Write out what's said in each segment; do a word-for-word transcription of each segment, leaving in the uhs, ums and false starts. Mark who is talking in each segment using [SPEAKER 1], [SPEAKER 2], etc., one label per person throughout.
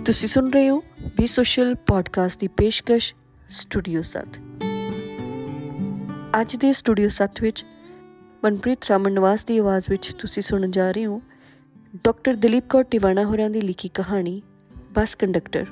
[SPEAKER 1] ਤੁਸੀਂ ਸੁਣ ਰਹੇ ਹੋ ਬੀ ਸੋਸ਼ਲ ਪੋਡਕਾਸਟ ਦੀ ਪੇਸ਼ਕਸ਼ ਸਟੂਡੀਓ ਸੱਤ। ਅੱਜ ਦੇ ਸਟੂਡੀਓ ਸੱਤ ਵਿੱਚ ਮਨਪ੍ਰੀਤ ਰਾਮਨ ਨਿਵਾਸ ਦੀ ਆਵਾਜ਼ ਵਿੱਚ ਤੁਸੀਂ ਸੁਣਨ ਜਾ ਰਹੇ ਹੋ ਡਾਕਟਰ ਦਲੀਪ ਕੌਰ ਟਿਵਾਣਾ ਹੋਰਾਂ ਦੀ ਲਿਖੀ ਕਹਾਣੀ bus conductor.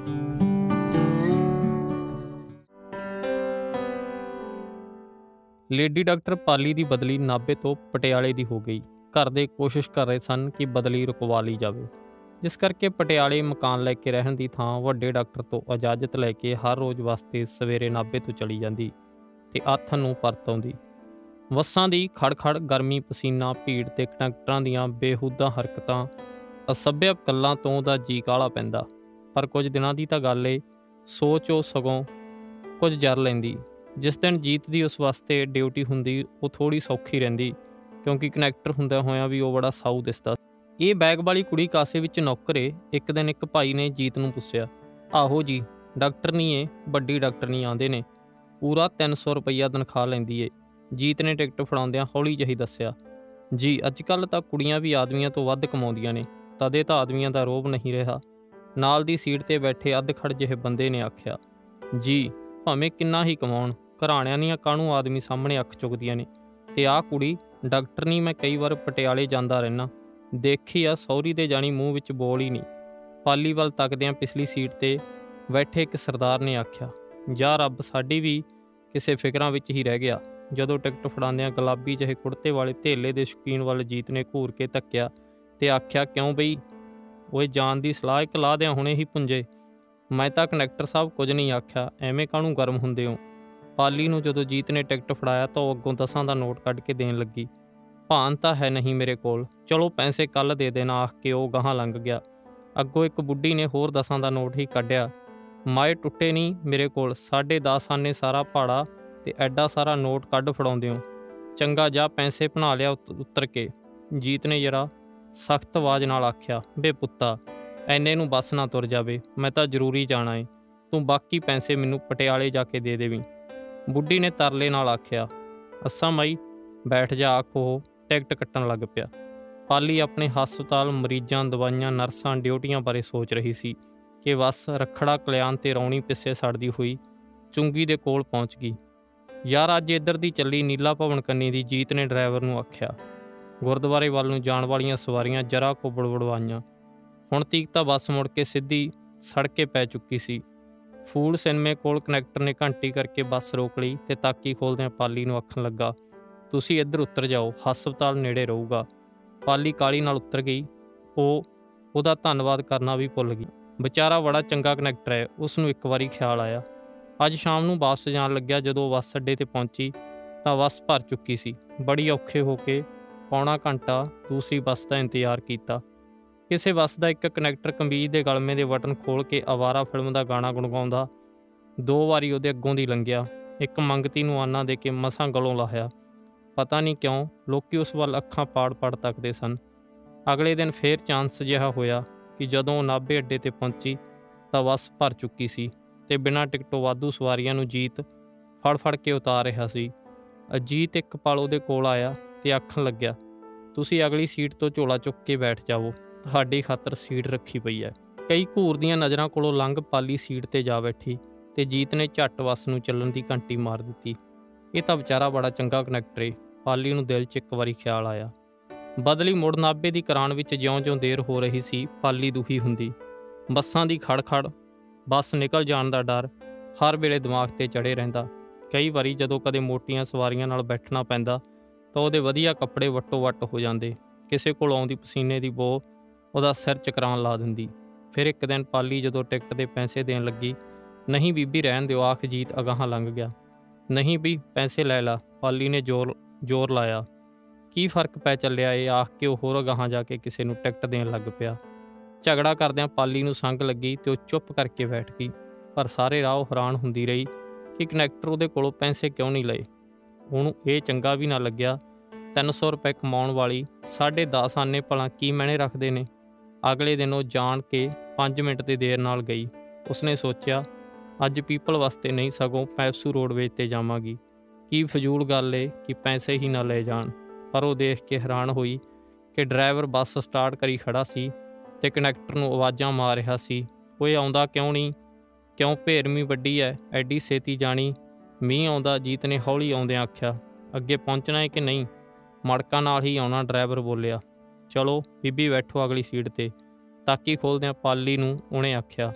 [SPEAKER 2] Lady doctor Pali ਦੀ ਬਦਲੀ ਨਾਭੇ ਤੋਂ ਪਟਿਆਲੇ ਦੀ ਹੋ ਗਈ। ਘਰ ਦੇ ਕੋਸ਼ਿਸ਼ ਕਰ ਰਹੇ ਸਨ ਕਿ ਬਦਲੀ ਰੁਕਵਾ ਲਈ ਜਾਵੇ, ਜਿਸ ਕਰਕੇ ਪਟਿਆਲੇ ਮਕਾਨ ਲੈ ਕੇ ਰਹਿਣ ਦੀ ਥਾਂ ਵੱਡੇ ਡਾਕਟਰ ਤੋਂ ਇਜਾਜ਼ਤ ਲੈ ਕੇ ਹਰ ਰੋਜ਼ ਵਾਸਤੇ ਸਵੇਰੇ ਨਾਭੇ ਤੋਂ ਚਲੀ ਜਾਂਦੀ ਤੇ ਆਥਣ ਨੂੰ ਪਰਤ ਆਉਂਦੀ। ਬੱਸਾਂ ਦੀ ਖੜ-ਖੜ, ਗਰਮੀ, ਪਸੀਨਾ, ਭੀੜ ਤੇ ਕੰਡਕਟਰਾਂ ਦੀਆਂ ਬੇਹੂਦਾ ਹਰਕਤਾਂ, ਅਸੱਭਿਅ ਗੱਲਾਂ ਤੋਂ ਉਹਦਾ ਜੀਅ ਕਾਹਲਾ ਪੈਂਦਾ। ਪਰ ਕੁਝ ਦਿਨਾਂ ਦੀ ਤਾਂ ਗੱਲ ਏ, ਸੋਚ ਉਹ ਸਗੋਂ ਕੁਝ ਜਰ ਲੈਂਦੀ। ਜਿਸ ਦਿਨ ਜੀਤ ਦੀ ਉਸ ਵਾਸਤੇ ਡਿਊਟੀ ਹੁੰਦੀ ਉਹ ਥੋੜ੍ਹੀ ਸੌਖੀ ਰਹਿੰਦੀ, ਕਿਉਂਕਿ ਕਨੈਕਟਰ ਹੁੰਦਿਆਂ ਹੋਇਆਂ ਵੀ ਉਹ ਬੜਾ ਸਾਊ ਦਿਸਦਾ। ਇਹ ਬੈਗ ਵਾਲੀ ਕੁੜੀ ਕਾਸੇ ਵਿੱਚ ਨੌਕਰ ਏ। ਇੱਕ ਦਿਨ ਇੱਕ ਭਾਈ ਨੇ ਜੀਤ ਨੂੰ ਪੁੱਛਿਆ, ਆਹੋ ਜੀ, ਡਾਕਟਰ ਨਹੀਂ ਏ, ਵੱਡੀ ਡਾਕਟਰ ਨਹੀਂ ਆਉਂਦੇ ਨੇ, ਪੂਰਾ ਤਿੰਨ ਸੌ ਰੁਪਈਆ ਤਨਖਾਹ ਲੈਂਦੀ ਏ। ਜੀਤ ਨੇ ਟਿਕਟ ਫੜਾਉਂਦਿਆਂ ਹੌਲੀ ਜਿਹੀ ਦੱਸਿਆ, ਜੀ ਅੱਜ ਕੱਲ੍ਹ ਤਾਂ ਕੁੜੀਆਂ ਵੀ ਆਦਮੀਆਂ ਤੋਂ ਵੱਧ ਕਮਾਉਂਦੀਆਂ ਨੇ। ਤਦੇ ਤਾਂ ਆਦਮੀਆਂ ਦਾ ਰੋਹਬ ਨਹੀਂ ਰਿਹਾ। ਨਾਲ ਦੀ ਸੀਟ 'ਤੇ ਬੈਠੇ ਅੱਧ ਖੜ ਜਿਹੇ ਬੰਦੇ ਨੇ ਆਖਿਆ, ਜੀ ਭਾਵੇਂ ਕਿੰਨਾ ਹੀ ਕਮਾਉਣ, ਘਰਾਣਿਆਂ ਦੀਆਂ ਕਾਹਨੂੰ ਆਦਮੀ ਸਾਹਮਣੇ ਅੱਖ ਚੁੱਕਦੀਆਂ ਨੇ। ਤੇ ਆਹ ਕੁੜੀ ਡਾਕਟਰ ਨਹੀਂ। ਮੈਂ ਕਈ ਵਾਰ ਪਟਿਆਲੇ ਜਾਂਦਾ ਰਹਿਣਾ, ਦੇਖੀ ਆ, ਸਹੁਰੀ ਦੇ ਜਾਣੀ ਮੂੰਹ ਵਿੱਚ ਬੋਲ ਹੀ ਨਹੀਂ। ਪਾਲੀ ਵੱਲ ਤੱਕਦਿਆਂ ਪਿਛਲੀ ਸੀਟ 'ਤੇ ਬੈਠੇ ਇੱਕ ਸਰਦਾਰ ਨੇ ਆਖਿਆ, ਜਾ ਰੱਬ, ਸਾਡੀ ਵੀ ਕਿਸੇ ਫਿਕਰਾਂ ਵਿੱਚ ਹੀ ਰਹਿ ਗਿਆ। ਜਦੋਂ ਟਿਕਟ ਫੜਾਉਂਦਿਆਂ ਗੁਲਾਬੀ ਜਿਹੇ ਕੁੜਤੇ ਵਾਲੇ ਧੇਲੇ ਦੇ ਸ਼ੌਕੀਨ ਵੱਲ ਜੀਤ ਨੇ ਘੂਰ ਕੇ ਧੱਕਿਆ ਤੇ ਆਖਿਆ, ਕਿਉਂ ਬਈ, ਓਏ ਜਾਣ ਦੀ ਸਲਾਹ ਇੱਕ ਲਾ ਦਿਆਂ ਹੁਣੇ ਹੀ ਪੁੰਜੇ। ਮੈਂ ਤਾਂ ਕੰਡਕਟਰ ਸਾਹਿਬ ਕੁਝ ਨਹੀਂ ਆਖਿਆ, ਐਵੇਂ ਕਾਹਨੂੰ ਗਰਮ ਹੁੰਦੇ ਹੋ। ਪਾਲੀ ਨੂੰ ਜਦੋਂ ਜੀਤ ਨੇ ਟਿਕਟ ਫੜਾਇਆ ਤਾਂ ਉਹ ਅੱਗੋਂ ਦਸਾਂ ਦਾ ਨੋਟ ਕੱਢ ਕੇ ਦੇਣ ਲੱਗੀ। ਭਾਨ ਤਾਂ ਹੈ ਨਹੀਂ ਮੇਰੇ ਕੋਲ, ਚਲੋ ਪੈਸੇ ਕੱਲ੍ਹ ਦੇ ਦੇਣਾ, ਆਖ ਕੇ ਉਹ ਗਾਹਾਂ ਲੰਘ ਗਿਆ। ਅੱਗੋਂ ਇੱਕ ਬੁੱਢੀ ਨੇ ਹੋਰ ਦਸਾਂ ਦਾ ਨੋਟ ਹੀ ਕੱਢਿਆ। ਮਾਏ ਟੁੱਟੇ ਨਹੀਂ ਮੇਰੇ ਕੋਲ, ਸਾਢੇ ਦਸ ਆਨੇ ਸਾਰਾ ਭਾੜਾ ਤੇ ਐਡਾ ਸਾਰਾ ਨੋਟ ਕੱਢ ਫੜਾਉਂਦੇ ਹੋ। ਚੰਗਾ ਜਾ ਪੈਸੇ ਬਣਾ ਲਿਆ ਉੱਤਰ ਕੇ। ਜੀਤ ਨੇ ਜਰਾ ਸਖਤ ਆਵਾਜ਼ ਨਾਲ ਆਖਿਆ, ਬੇ ਪੁੱਤਾ, ਐਨੇ ਨੂੰ ਬੱਸ ਨਾ ਤੁਰ ਜਾਵੇ, ਮੈਂ ਤਾਂ ਜ਼ਰੂਰੀ ਜਾਣਾ ਏ, ਤੂੰ ਬਾਕੀ ਪੈਸੇ ਮੈਨੂੰ ਪਟਿਆਲੇ ਜਾ ਕੇ ਦੇ ਦੇਵੀਂ। ਬੁੱਢੀ ਨੇ ਤਰਲੇ ਨਾਲ ਆਖਿਆ, ਅੱਸਾ ਮਾਈ, ਬੈਠ ਜਾ, ਆਖ ਉਹ ਟਿਕਟ ਕੱਟਣ ਲੱਗ ਪਿਆ। ਪਾਲੀ ਆਪਣੇ ਹਸਪਤਾਲ, ਮਰੀਜ਼ਾਂ, ਦਵਾਈਆਂ, ਨਰਸਾਂ, ਡਿਊਟੀਆਂ ਬਾਰੇ ਸੋਚ ਰਹੀ ਸੀ ਕਿ ਬੱਸ ਰਖੜਾ, ਕਲਿਆਣ ਤੇ ਰੌਣੀ ਪਿੱਛੇ ਸੜਦੀ ਹੋਈ ਚੁੰਗੀ ਦੇ ਕੋਲ ਪਹੁੰਚ ਗਈ। ਯਾਰ ਅੱਜ ਇੱਧਰ ਦੀ ਚੱਲੀ ਨੀਲਾ ਭਵਨ ਕੰਨੀ ਦੀ। ਜੀਤ ਨੇ ਡਰਾਈਵਰ ਨੂੰ ਆਖਿਆ। ਗੁਰਦੁਆਰੇ ਵੱਲ ਨੂੰ ਜਾਣ ਵਾਲੀਆਂ ਸਵਾਰੀਆਂ ਜਰਾ ਕੁ ਬੜਬੜਵਾਈਆਂ। ਹੁਣ ਤੀਕ ਤਾਂ ਬੱਸ ਮੁੜ ਕੇ ਸਿੱਧੀ ਸੜਕ 'ਤੇ ਪੈ ਚੁੱਕੀ ਸੀ। ਫੂਲ ਸਿਨੇਮੇ ਕੋਲ ਕਨੈਕਟਰ ਨੇ ਘੰਟੀ ਕਰਕੇ ਬੱਸ ਰੋਕ ਲਈ ਤੇ ਤਾਕੀ ਖੋਲ੍ਹਦਿਆਂ ਪਾਲੀ ਨੂੰ ਆਖਣ ਲੱਗਾ, ਤੁਸੀਂ ਇੱਧਰ ਉੱਤਰ ਜਾਓ, ਹਸਪਤਾਲ ਨੇੜੇ ਰਹੂਗਾ। ਪਾਲੀ ਕਾਹਲੀ ਨਾਲ ਉੱਤਰ ਗਈ। ਉਹ ਉਹਦਾ ਧੰਨਵਾਦ ਕਰਨਾ ਵੀ ਭੁੱਲ ਗਈ। ਵਿਚਾਰਾ ਬੜਾ ਚੰਗਾ ਕਨੈਕਟਰ ਹੈ। ਉਸ ਨੂੰ ਇੱਕ ਵਾਰੀ ਖਿਆਲ ਆਇਆ। ਅੱਜ ਸ਼ਾਮ ਨੂੰ ਵਾਪਸ ਜਾਣ ਲੱਗਿਆ। ਜਦੋਂ ਬੱਸ ਅੱਡੇ 'ਤੇ ਪਹੁੰਚੀ ਤਾਂ ਬੱਸ ਭਰ ਚੁੱਕੀ ਸੀ। ਬੜੀ ਔਖੇ ਹੋ ਕੇ ਪੌਣਾ ਘੰਟਾ ਦੂਸਰੀ ਬੱਸ ਦਾ ਇੰਤਜ਼ਾਰ ਕੀਤਾ। ਕਿਸੇ ਬੱਸ ਦਾ ਇੱਕ ਕਨੈਕਟਰ ਕਮੀਜ਼ ਦੇ ਗਲਮੇ ਦੇ ਬਟਨ ਖੋਲ੍ਹ ਕੇ ਅਵਾਰਾ ਫਿਲਮ ਦਾ ਗਾਣਾ ਗੁਣਗਾਉਂਦਾ ਦੋ ਵਾਰੀ ਉਹਦੇ ਅੱਗੋਂ ਦੀ ਲੰਘਿਆ। ਇੱਕ ਮੰਗਤੀ ਨੂੰ ਆਨਾ ਦੇ ਕੇ ਮਸਾਂ ਗਲੋਂ ਲਾਹਿਆ। ਪਤਾ ਨਹੀਂ ਕਿਉਂ ਲੋਕੀ ਉਸ ਵੱਲ ਅੱਖਾਂ ਪਾੜ-ਪਾੜ ਤੱਕਦੇ ਸਨ। ਅਗਲੇ ਦਿਨ ਫੇਰ ਚਾਂਸ ਜਿਹਾ ਹੋਇਆ ਕਿ ਜਦੋਂ ਉਹ ਨਾਭੇ ਅੱਡੇ 'ਤੇ ਪਹੁੰਚੀ ਤਾਂ ਬੱਸ ਭਰ ਚੁੱਕੀ ਸੀ ਤੇ ਬਿਨਾਂ ਟਿਕਟੋਂ ਵਾਧੂ ਸਵਾਰੀਆਂ ਨੂੰ ਜੀਤ ਫੜ-ਫੜ ਕੇ ਉਤਾਰ ਰਿਹਾ ਸੀ। ਅਜੀਤ ਇੱਕ ਪਲ ਉਹਦੇ ਕੋਲ ਆਇਆ ਤੇ ਆਖਣ ਲੱਗਿਆ, ਤੁਸੀਂ ਅਗਲੀ ਸੀਟ ਤੋਂ ਝੋਲਾ ਚੁੱਕ ਕੇ ਬੈਠ ਜਾਵੋ, ਤੁਹਾਡੀ ਖਾਤਰ ਸੀਟ ਰੱਖੀ ਪਈ ਹੈ। ਕਈ ਘੂਰਦੀਆਂ ਨਜ਼ਰਾਂ ਕੋਲੋਂ ਲੰਘ ਪਾਲੀ ਸੀਟ 'ਤੇ ਜਾ ਬੈਠੀ ਤੇ ਜੀਤ ਨੇ ਝੱਟ ਬੱਸ ਨੂੰ ਚੱਲਣ ਦੀ ਘੰਟੀ ਮਾਰ ਦਿੱਤੀ। ਇਹ ਤਾਂ ਵਿਚਾਰਾ ਬੜਾ ਚੰਗਾ ਕਨੈਕਟਰ ਏ, ਪਾਲੀ ਨੂੰ ਦਿਲ 'ਚ ਇੱਕ ਵਾਰੀ ਖਿਆਲ ਆਇਆ। ਬਦਲੀ ਮੁੜ ਨਾਭੇ ਦੀ ਕਰਾਉਣ ਵਿੱਚ ਜਿਉਂ-ਜਿਉਂ ਦੇਰ ਹੋ ਰਹੀ ਸੀ, ਪਾਲੀ ਦੁਖੀ ਹੁੰਦੀ। ਬੱਸਾਂ ਦੀ ਖੜ-ਖੜ, ਬੱਸ ਨਿਕਲ ਜਾਣ ਦਾ ਡਰ ਹਰ ਵੇਲੇ ਦਿਮਾਗ 'ਤੇ ਚੜ੍ਹੇ ਰਹਿੰਦਾ। ਕਈ ਵਾਰੀ ਜਦੋਂ ਕਦੇ ਮੋਟੀਆਂ ਸਵਾਰੀਆਂ ਨਾਲ ਬੈਠਣਾ ਪੈਂਦਾ ਤਾਂ ਉਹਦੇ ਵਧੀਆ ਕੱਪੜੇ ਵੱਟੋ-ਵੱਟ ਹੋ ਜਾਂਦੇ। ਕਿਸੇ ਕੋਲ ਆਉਂਦੀ ਪਸੀਨੇ ਦੀ ਬੋ ਉਹਦਾ ਸਿਰ ਚਕਰਾਉਣ ਲਾ ਦਿੰਦੀ। ਫਿਰ ਇੱਕ ਦਿਨ ਪਾਲੀ ਜਦੋਂ ਟਿਕਟ ਦੇ ਪੈਸੇ ਦੇਣ ਲੱਗੀ, ਨਹੀਂ ਬੀਬੀ ਰਹਿਣ ਦਿਓ, ਆਖ ਜੀਤ ਅਗਾਹਾਂ ਲੰਘ ਗਿਆ। ਨਹੀਂ ਵੀ ਪੈਸੇ ਲੈ ਲਾ, ਪਾਲੀ ਨੇ ਜ਼ੋਰ ਜ਼ੋਰ ਲਾਇਆ। ਕੀ ਫਰਕ ਪੈ ਚੱਲਿਆ ਇਹ, ਆਖ ਕੇ ਉਹ ਹੋਰ ਅਗਾਹਾਂ ਜਾ ਕੇ ਕਿਸੇ ਨੂੰ ਟਿਕਟ ਦੇਣ ਲੱਗ ਪਿਆ। ਝਗੜਾ ਕਰਦਿਆਂ ਪਾਲੀ ਨੂੰ ਸੰਗ ਲੱਗੀ ਤੇ ਉਹ ਚੁੱਪ ਕਰਕੇ ਬੈਠ ਗਈ। ਪਰ ਸਾਰੇ ਰਾਹ ਉਹ ਹੈਰਾਨ ਹੁੰਦੀ ਰਹੀ ਕਿ ਕਨੈਕਟਰ ਉਹਦੇ ਕੋਲੋਂ ਪੈਸੇ ਕਿਉਂ ਨਹੀਂ ਲਏ। ਉਹਨੂੰ ਇਹ ਚੰਗਾ ਵੀ ਨਾ ਲੱਗਿਆ। ਤਿੰਨ ਸੌ ਰੁਪਏ ਕਮਾਉਣ ਵਾਲੀ ਸਾਢੇ ਦਸ ਆਨੇ ਭਲਾ ਕੀ ਮੈਨੇ ਰੱਖਦੇ ਨੇ। ਅਗਲੇ ਦਿਨ ਉਹ ਜਾਣ ਕੇ ਪੰਜ ਮਿੰਟ ਦੀ ਦੇਰ ਨਾਲ ਗਈ। ਉਸਨੇ ਸੋਚਿਆ, ਅੱਜ ਪੀਪਲ ਵਾਸਤੇ ਨਹੀਂ ਸਗੋਂ ਪੈਪਸੂ ਰੋਡਵੇਜ਼ 'ਤੇ ਜਾਵਾਂਗੀ। ਕੀ ਫਜ਼ੂਲ ਗੱਲ ਏ ਕਿ ਪੈਸੇ ਹੀ ਨਾ ਲੈ ਜਾਣ। ਪਰ ਉਹ ਦੇਖ ਕੇ ਹੈਰਾਨ ਹੋਈ ਕਿ ਡਰਾਈਵਰ ਬੱਸ ਸਟਾਰਟ ਕਰੀ ਖੜ੍ਹਾ ਸੀ ਤੇ ਕਨੈਕਟਰ ਨੂੰ ਆਵਾਜ਼ਾਂ ਮਾਰ ਰਿਹਾ ਸੀ, ਓਏ ਆਉਂਦਾ ਕਿਉਂ ਨਹੀਂ? ਕਿਉਂ ਭੇਰਵੀਂ ਵੱਡੀ ਐ, ਐਡੀ ਛੇਤੀ ਜਾਣੀ? ਮੀਂਹ ਆਉਂਦਾ, ਜੀਤ ਨੇ ਹੌਲੀ ਆਉਂਦਿਆਂ ਆਖਿਆ। ਅੱਗੇ ਪਹੁੰਚਣਾ ਹੈ ਕਿ ਨਹੀਂ? ਮੜਕਾਂ ਨਾਲ ਹੀ ਆਉਣਾ, ਡਰਾਈਵਰ ਬੋਲਿਆ। ਚਲੋ ਬੀਬੀ ਬੈਠੋ ਅਗਲੀ ਸੀਟ 'ਤੇ, ਤਾਕੀ ਖੋਲ੍ਹਦਿਆਂ ਪਾਲੀ ਨੂੰ ਉਹਨੇ ਆਖਿਆ।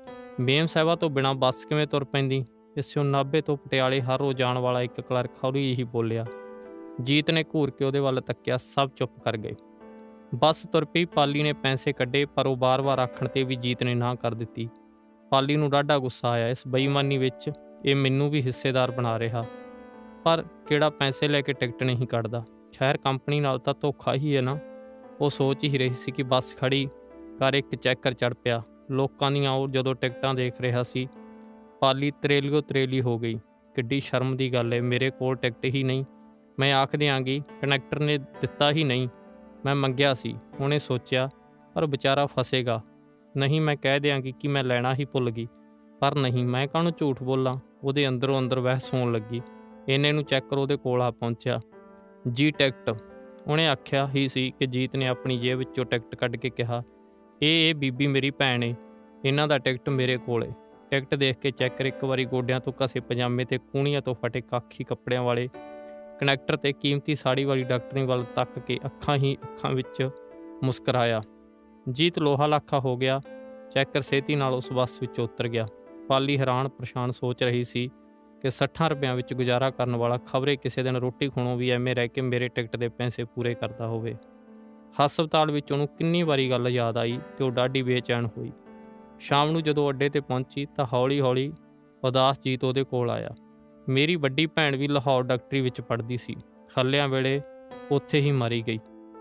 [SPEAKER 2] ਮੇਮ ਸਾਹਿਬਾ ਤੋਂ ਬਿਨਾਂ ਬੱਸ ਕਿਵੇਂ ਤੁਰ ਪੈਂਦੀ? ਪਿੱਛੋਂ ਨਾਭੇ ਤੋਂ ਪਟਿਆਲੇ ਹਰ ਰੋਜ਼ ਜਾਣ ਵਾਲਾ ਇੱਕ ਕਲਰਕ ਹੌਲੀ ਜਿਹੀ ਬੋਲਿਆ। ਜੀਤ ਨੇ ਘੂਰ ਕੇ ਉਹਦੇ ਵੱਲ ਤੱਕਿਆ। ਸਭ ਚੁੱਪ ਕਰ ਗਏ। ਬੱਸ ਤੁਰ ਪਈ। ਪਾਲੀ ਨੇ ਪੈਸੇ ਕੱਢੇ, ਪਰ ਉਹ ਬਾਰ-ਬਾਰ ਆਖਣ 'ਤੇ ਵੀ ਜੀਤ ਨੇ ਨਾਂਹ ਕਰ ਦਿੱਤੀ। ਪਾਲੀ ਨੂੰ ਡਾਢਾ ਗੁੱਸਾ ਆਇਆ। ਇਸ ਬੇਈਮਾਨੀ ਵਿੱਚ ਇਹ ਮੈਨੂੰ ਵੀ ਹਿੱਸੇਦਾਰ ਬਣਾ ਰਿਹਾ, ਪਰ ਕਿਹੜਾ ਪੈਸੇ ਲੈ ਕੇ ਟਿਕਟ ਨਹੀਂ ਕੱਢਦਾ। ਖੈਰ ਕੰਪਨੀ ਨਾਲ ਤਾਂ ਧੋਖਾ ਹੀ ਹੈ ਨਾ। ਉਹ ਸੋਚ ਹੀ ਰਹੀ ਸੀ ਕਿ ਬੱਸ ਖੜੀ ਕਰ ਇੱਕ ਚੈੱਕਰ ਚੜ੍ਹ ਪਿਆ। ਲੋਕਾਂ ਦੀਆਂ ਉਹ ਜਦੋਂ ਟਿਕਟਾਂ ਦੇਖ ਰਿਹਾ ਸੀ, ਪਾਲੀ ਤਰੇਲੀਓ ਤਰੇਲੀ ਹੋ ਗਈ। ਕਿੱਡੀ ਸ਼ਰਮ ਦੀ ਗੱਲ ਹੈ, ਮੇਰੇ ਕੋਲ ਟਿਕਟ ਹੀ ਨਹੀਂ। ਮੈਂ ਆਖ ਦਿਆਂਗੀ ਕੰਡਕਟਰ ਨੇ ਦਿੱਤਾ ਹੀ ਨਹੀਂ, ਮੈਂ ਮੰਗਿਆ ਸੀ। ਉਹਨੇ ਸੋਚਿਆ ਪਰ ਵਿਚਾਰਾ ਫਸੇਗਾ। ਨਹੀਂ, ਮੈਂ ਕਹਿ ਦਿਆਂਗੀ ਕਿ ਮੈਂ ਲੈਣਾ ਹੀ ਭੁੱਲ ਗਈ। ਪਰ ਨਹੀਂ, ਮੈਂ ਕਾਹਨੂੰ ਝੂਠ ਬੋਲਾਂ। ਉਹਦੇ ਅੰਦਰੋਂ ਅੰਦਰ ਬਹਿਸ ਹੋਣ ਲੱਗੀ। ਇੰਨੇ ਨੂੰ ਚੈੱਕਰ ਉਹਦੇ ਕੋਲ ਆ ਪਹੁੰਚਿਆ। ਜੀ ਟਿਕਟ। ਉਹਨੇ ਆਖਿਆ ਹੀ ਸੀ ਕਿ ਜੀਤ ਨੇ ਆਪਣੀ ਜੇਬ ਵਿੱਚੋਂ ਟਿਕਟ ਕੱਢ ਕੇ ਕਿਹਾ, ਇਹ ਇਹ ਬੀਬੀ ਮੇਰੀ ਭੈਣ ਏ, ਇਹਨਾਂ ਦਾ ਟਿਕਟ ਮੇਰੇ ਕੋਲ ਏ। ਟਿਕਟ ਦੇਖ ਕੇ ਚੈੱਕਰ ਇੱਕ ਵਾਰੀ ਗੋਡਿਆਂ ਤੋਂ ਘਸੇ ਪਜਾਮੇ ਤੇ ਕੂਣੀਆਂ ਤੋਂ ਫਟੇ ਕਾਖੀ ਕੱਪੜਿਆਂ ਵਾਲੇ ਕੰਡਕਟਰ ਤੇ ਕੀਮਤੀ ਸਾੜੀ ਵਾਲੀ ਡਾਕਟਰੀ ਵੱਲ ਤੱਕ ਕੇ ਅੱਖਾਂ ਹੀ ਅੱਖਾਂ ਵਿੱਚ ਮੁਸਕਰਾਇਆ। ਜੀਤ ਲੋਹਾ ਲਾਖਾ ਹੋ ਗਿਆ। ਚੈੱਕਰ ਛੇਤੀ ਨਾਲ ਉਸ ਬੱਸ ਵਿੱਚ ਉਤਰ ਗਿਆ। ਪਾਲੀ ਹੈਰਾਨ ਪਰੇਸ਼ਾਨ ਸੋਚ ਰਹੀ ਸੀ ਕਿ ਸੱਠਾਂ ਰੁਪਇਆਂ ਵਿੱਚ ਗੁਜ਼ਾਰਾ ਕਰਨ ਵਾਲਾ ਖਬਰੇ ਕਿਸੇ ਦਿਨ ਰੋਟੀ ਖਾਣੋਂ ਵੀ ਐਵੇਂ ਰਹਿ ਕੇ ਮੇਰੇ ਟਿਕਟ ਦੇ ਪੈਸੇ ਪੂਰੇ ਕਰਦਾ ਹੋਵੇ। ਹਸਪਤਾਲ ਵਿੱਚ ਉਹਨੂੰ ਕਿੰਨੀ ਵਾਰੀ ਗੱਲ ਯਾਦ ਆਈ ਤੇ ਉਹ ਡਾਢੀ ਬੇਚੈਨ ਹੋਈ। ਸ਼ਾਮ ਨੂੰ ਜਦੋਂ ਅੱਡੇ 'ਤੇ ਪਹੁੰਚੀ ਤਾਂ ਹੌਲੀ ਹੌਲੀ ਉਦਾਸ ਜੀਤ ਉਹਦੇ ਕੋਲ ਆਇਆ। ਮੇਰੀ ਵੱਡੀ ਭੈਣ ਵੀ ਲਾਹੌਰ ਡਾਕਟਰੀ ਵਿੱਚ ਪੜ੍ਹਦੀ ਸੀ। ਹੱਲਿਆਂ ਵੇਲੇ ਉੱਥੇ ਹੀ ਮਾਰੀ ਗਈ।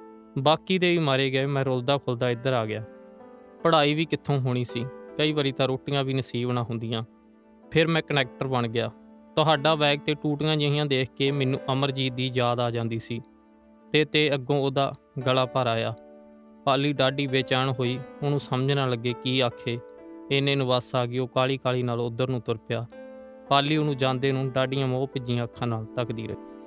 [SPEAKER 2] ਬਾਕੀ ਦੇ ਵੀ ਮਾਰੇ ਗਏ। ਮੈਂ ਰੁਲਦਾ ਖੁੱਲਦਾ ਇੱਧਰ ਆ ਗਿਆ। ਪੜ੍ਹਾਈ ਵੀ ਕਿੱਥੋਂ ਹੋਣੀ ਸੀ? ਕਈ ਵਾਰੀ ਤਾਂ ਰੋਟੀਆਂ ਵੀ ਨਸੀਬ ਨਾ ਹੁੰਦੀਆਂ। ਫਿਰ ਮੈਂ ਕੰਡਕਟਰ ਬਣ ਗਿਆ। ਤੁਹਾਡਾ ਬੈਗ ਤੇ ਟੂਟੀਆਂ ਜਿਹੀਆਂ ਦੇਖ ਕੇ ਮੈਨੂੰ ਅਮਰਜੀਤ ਦੀ ਯਾਦ ਆ ਜਾਂਦੀ ਸੀ ਤੇ ਤੇ ਅੱਗੋਂ ਉਹਦਾ ਗਲਾ ਭਰ ਆਇਆ। ਪਾਲੀ ਡਾਢੀ ਬੇਚੈਨ ਹੋਈ। ਉਹਨੂੰ ਸਮਝ ਨਾ ਲੱਗੇ ਕੀ ਆਖੇ। ਇੰਨੇ ਨੂੰ ਬੱਸ ਆ ਗਈ। ਉਹ ਕਾਲੀ ਕਾਲੀ ਨਾਲ ਉੱਧਰ ਨੂੰ ਤੁਰ ਪਿਆ। ਪਾਲੀ ਉਹਨੂੰ ਜਾਂਦੇ ਨੂੰ ਡਾਢੀਆਂ ਮੋਹ ਭਿੱਜੀਆਂ ਅੱਖਾਂ ਨਾਲ ਤੱਕਦੀ ਰਹੀ।